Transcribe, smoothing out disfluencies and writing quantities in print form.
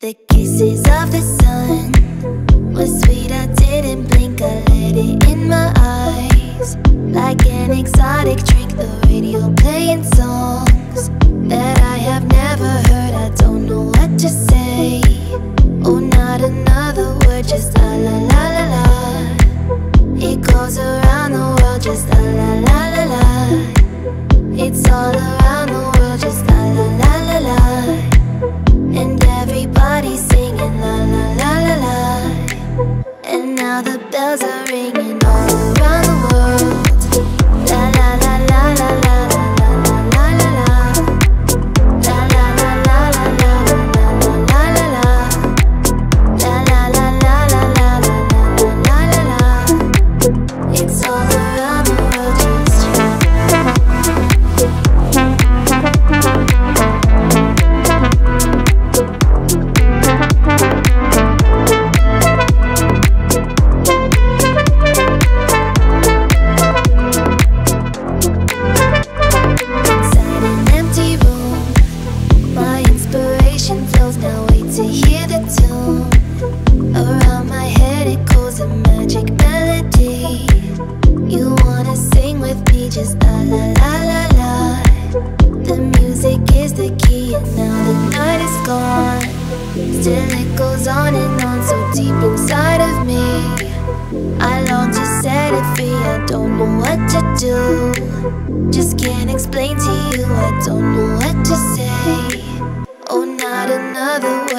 The kisses of the sun were sweet, I didn't blink, I let it in my eyes. Like an exotic drink, the radio playing songs that I have never heard, I don't know what to say. Oh, not another word, just la la la la la. It goes around the world, just la la la la la. It's all around the world, just la la la la la. And everybody's singing la la la la la. And now the bells are ringing all around the world. La la la la la la la la la la la. La la la la la la la la la la. La la la la la la la la la. It's all around the world, just still it goes on and on, so deep inside of me. I long to set it free, I don't know what to do. Just can't explain to you, I don't know what to say. Oh, not another word.